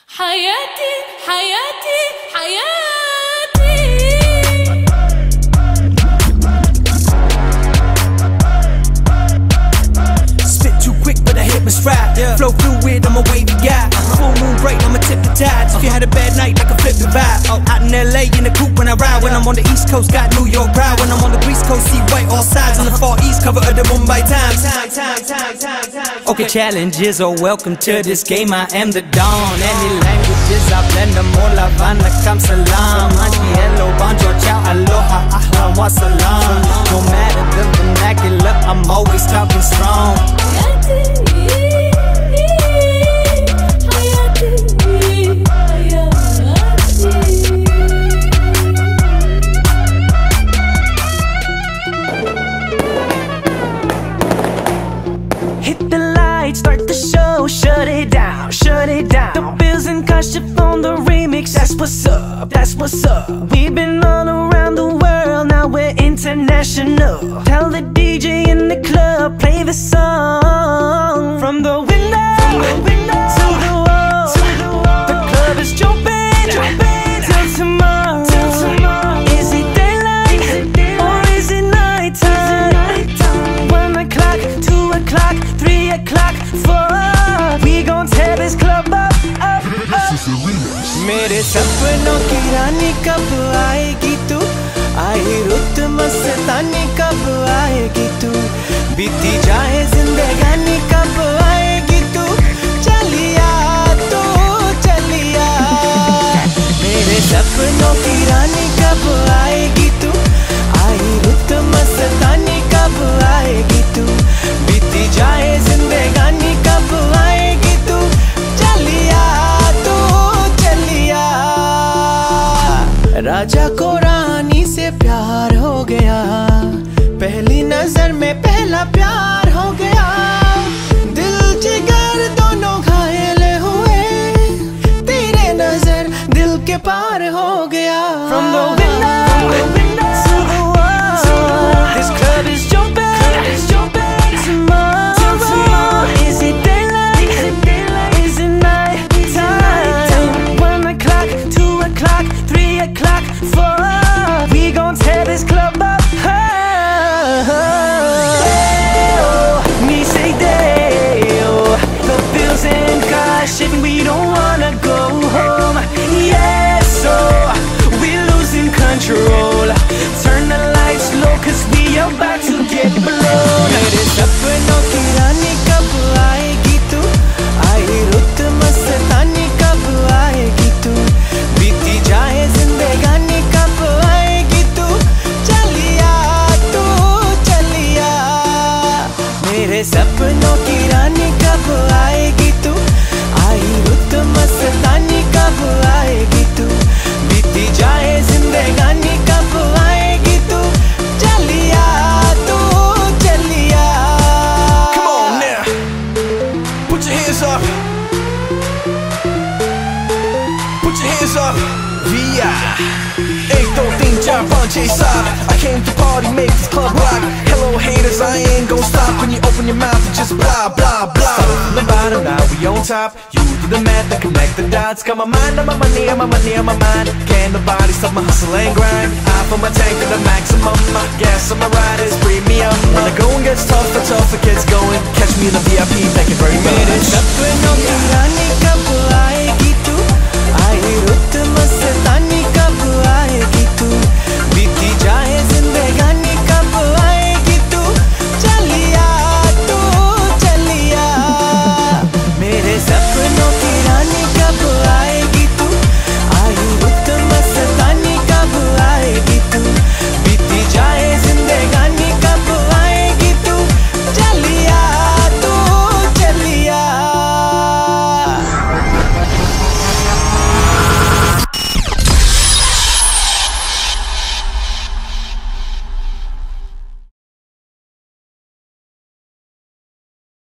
حياتي حياتي حياتي. Spit too quick but I hit my stride. Flow fluid, I'm a wavy guy. Full moon bright, I'ma tip the tides. If you had a bad night, like a flip the vibe. Out in LA in the coupe when I ride. When I'm on the East Coast, got New York pride. When I'm on the Greece Coast, see white all sides. On the Far East, cover of the Mumbai Times. Okay, challenges are welcome to this game. I am the dawn. Any languages, I blend them all. Havana, kam salam. Anji, hello, bonjour, ciao, aloha, ahlan, wa salam. No matter the vernacular, I'm always talking strong. Hit the light, start the show, shut it down, shut it down. The Bills and Kashif on the remix, that's what's up, that's what's up. We've been all around the world, now we're international. Tell the DJ in the club, play the song. From the window, to the wall, the club is jumping, till tomorrow. Is it daylight, or is it nighttime? 1 o'clock, 2 o'clock, 3 o'clock, 4. We gon' tear this club up, up, up. मेरे सपनों की रानी कब आएगी तू? आई रुत मस्तानी कब आएगी तू? बीती जाए जिंदगानी कब आएगी तू? चलिया तू चलिया। मेरे सपनों की रानी कब आएगी तू? आई रुत मस्तानी कब आएगी तू? बीती जाए जिंदगानी कब आएगी तू? चलिया तू चलिया। राजा को रानी से प्यार हो गया, पहली नजर में पहला प्यार हो गया। दिल जिगर दोनों घायल हुए, तेरे नजर दिल के पार हो गया। From the window to the wall, this club is jumping, tomorrow. Is it daylight, is it night time? 1 o'clock, 2 o'clock, 3 o'clock, 4. We gon' tear this club up. Me say Deo, the Bills and Kashif, we don't wanna go home. Yes, so we're losing control. Turn the lights low, cause we about to get blown. मेरे सपनों की रानी कब आएगी तू? आई रुत मस्तानी कब आएगी तू? बीती जाए जिंदगानी कब आएगी तू? चलिया तू चलिया। मेरे सपनों की रानी कब आएगी तू? आई रुत मस्तानी कब आएगी तू? बीती जाए जिंदगानी कब आएगी तू? चलिया तू चलिया। Come on now, put your hands up. Put your hands up. VI. Ain't don't think John Punch A-side. I came to party, make this club rock. Hello haters, I ain't gon' stop when you open your mouth and just blah blah blah. Start from the bottom, now we on top. You do the math and connect the dots. Got my mind on my money, on my money on my mind. Can't nobody stop my hustle and grind. I put my tank to the maximum. My gas on my riders, premium. When the going gets tougher, tougher gets going. Catch me in the VIP, thank you very much. मेरे सपनों की रानी कब आएगी